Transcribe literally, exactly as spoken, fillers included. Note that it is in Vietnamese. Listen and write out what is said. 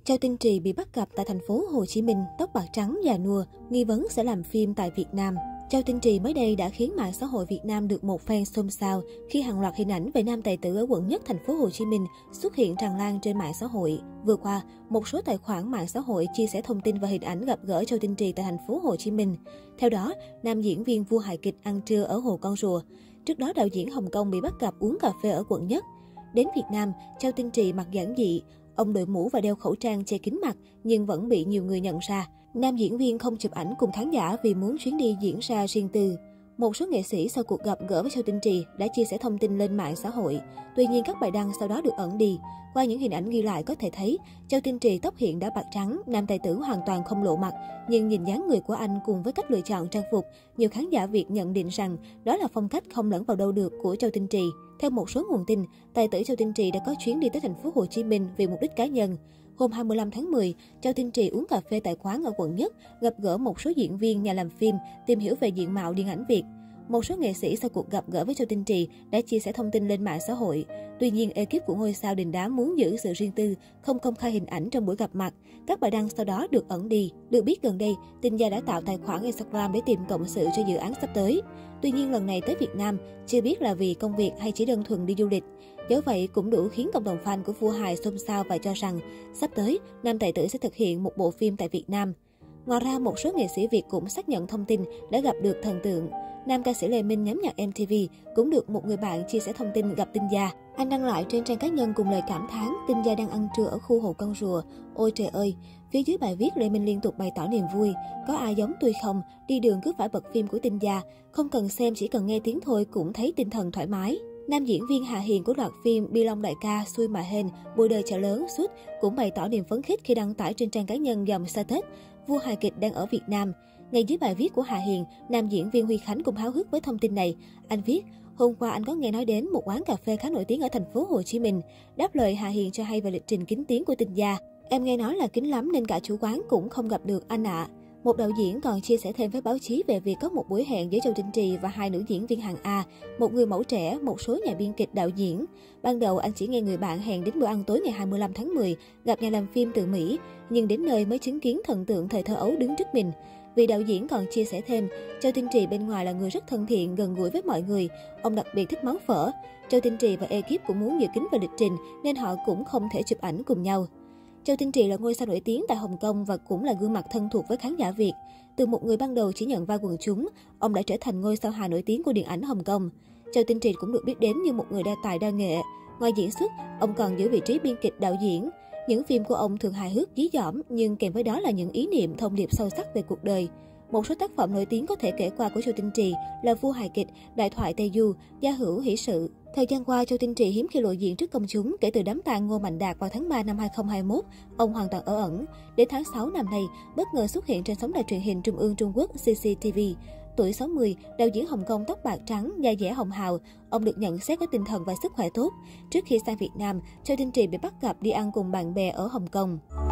Châu Tinh Trì bị bắt gặp tại thành phố Hồ Chí Minh, tóc bạc trắng già nua, nghi vấn sẽ làm phim tại Việt Nam. Châu Tinh Trì mới đây đã khiến mạng xã hội Việt Nam được một phen xôn xao khi hàng loạt hình ảnh về nam tài tử ở quận nhất thành phố Hồ Chí Minh xuất hiện tràn lan trên mạng xã hội. Vừa qua, một số tài khoản mạng xã hội chia sẻ thông tin và hình ảnh gặp gỡ Châu Tinh Trì tại thành phố Hồ Chí Minh. Theo đó, nam diễn viên vua hài kịch ăn trưa ở Hồ Con Rùa. Trước đó, đạo diễn Hồng Kông bị bắt gặp uống cà phê ở quận nhất. Đến Việt Nam, Châu Tinh Trì mặc giản dị. Ông đội mũ và đeo khẩu trang che kín mặt nhưng vẫn bị nhiều người nhận ra. Nam diễn viên không chụp ảnh cùng khán giả vì muốn chuyến đi diễn ra riêng tư. Một số nghệ sĩ sau cuộc gặp gỡ với Châu Tinh Trì đã chia sẻ thông tin lên mạng xã hội. Tuy nhiên các bài đăng sau đó được ẩn đi. Qua những hình ảnh ghi lại có thể thấy, Châu Tinh Trì tóc hiện đã bạc trắng, nam tài tử hoàn toàn không lộ mặt. Nhưng nhìn dáng người của anh cùng với cách lựa chọn trang phục, nhiều khán giả Việt nhận định rằng đó là phong cách không lẫn vào đâu được của Châu Tinh Trì. Theo một số nguồn tin, tài tử Châu Tinh Trì đã có chuyến đi tới thành phố Hồ Chí Minh vì mục đích cá nhân. Hôm hai mươi lăm tháng mười, Châu Tinh Trì uống cà phê tại quán ở quận nhất, gặp gỡ một số diễn viên, nhà làm phim, tìm hiểu về diện mạo điện ảnh Việt. Một số nghệ sĩ sau cuộc gặp gỡ với Châu Tinh Trì đã chia sẻ thông tin lên mạng xã hội. Tuy nhiên, ekip của ngôi sao đình đám muốn giữ sự riêng tư, không công khai hình ảnh trong buổi gặp mặt. Các bài đăng sau đó được ẩn đi. Được biết gần đây, Tinh Gia đã tạo tài khoản Instagram để tìm cộng sự cho dự án sắp tới. Tuy nhiên lần này tới Việt Nam, chưa biết là vì công việc hay chỉ đơn thuần đi du lịch. Dẫu vậy cũng đủ khiến cộng đồng fan của vua hài xôn xao và cho rằng sắp tới, nam tài tử sẽ thực hiện một bộ phim tại Việt Nam. Ngoài ra, một số nghệ sĩ Việt cũng xác nhận thông tin đã gặp được thần tượng. Nam ca sĩ Lê Minh nhóm nhạc em tê vê cũng được một người bạn chia sẻ thông tin gặp Tinh Gia. Anh đăng lại trên trang cá nhân cùng lời cảm thán Tinh Gia đang ăn trưa ở khu Hồ Con Rùa. Ôi trời ơi! Phía dưới bài viết, Lê Minh liên tục bày tỏ niềm vui. Có ai giống tôi không? Đi đường cứ phải bật phim của Tinh Gia. Không cần xem, chỉ cần nghe tiếng thôi cũng thấy tinh thần thoải mái. Nam diễn viên Hà Hiền của loạt phim Bi Long Đại Ca, Xui Mà Hên, Bùi Đời Chợ Lớn, Suốt cũng bày tỏ niềm phấn khích khi đăng tải trên trang cá nhân dòng status vua hài kịch đang ở Việt Nam. Ngay dưới bài viết của Hà Hiền, nam diễn viên Huy Khánh cũng háo hức với thông tin này. Anh viết: hôm qua anh có nghe nói đến một quán cà phê khá nổi tiếng ở thành phố Hồ Chí Minh. Đáp lời, Hà Hiền cho hay về lịch trình kín tiếng của Tinh Gia. Em nghe nói là kín lắm nên cả chủ quán cũng không gặp được anh ạ. À. Một đạo diễn còn chia sẻ thêm với báo chí về việc có một buổi hẹn giữa Châu Tinh Trì và hai nữ diễn viên hàng A, một người mẫu trẻ, một số nhà biên kịch, đạo diễn. Ban đầu anh chỉ nghe người bạn hẹn đến bữa ăn tối ngày hai mươi lăm tháng mười, gặp nhà làm phim từ Mỹ, nhưng đến nơi mới chứng kiến thần tượng thời thơ ấu đứng trước mình. Vì đạo diễn còn chia sẻ thêm, Châu Tinh Trì bên ngoài là người rất thân thiện, gần gũi với mọi người. Ông đặc biệt thích món phở. Châu Tinh Trì và ekip cũng muốn giữ kín về lịch trình nên họ cũng không thể chụp ảnh cùng nhau. Châu Tinh Trì là ngôi sao nổi tiếng tại Hồng Kông và cũng là gương mặt thân thuộc với khán giả Việt. Từ một người ban đầu chỉ nhận vai quần chúng, ông đã trở thành ngôi sao hài nổi tiếng của điện ảnh Hồng Kông. Châu Tinh Trì cũng được biết đến như một người đa tài đa nghệ. Ngoài diễn xuất, ông còn giữ vị trí biên kịch, đạo diễn. Những phim của ông thường hài hước, dí dỏm, nhưng kèm với đó là những ý niệm, thông điệp sâu sắc về cuộc đời. Một số tác phẩm nổi tiếng có thể kể qua của Châu Tinh Trì là Vua hài kịch, Đại thoại Tây Du, Gia hữu hỷ sự. Thời gian qua, Châu Tinh Trì hiếm khi lộ diện trước công chúng. Kể từ đám tang Ngô Mạnh Đạt vào tháng ba năm hai không hai mốt, ông hoàn toàn ở ẩn. Đến tháng sáu năm nay, bất ngờ xuất hiện trên sóng đài truyền hình Trung ương Trung Quốc xê xê tê vê. Tuổi sáu mươi, đạo diễn Hồng Kông tóc bạc trắng, da dẻ hồng hào. Ông được nhận xét có tinh thần và sức khỏe tốt. Trước khi sang Việt Nam, Châu Tinh Trì bị bắt gặp đi ăn cùng bạn bè ở Hồng Kông.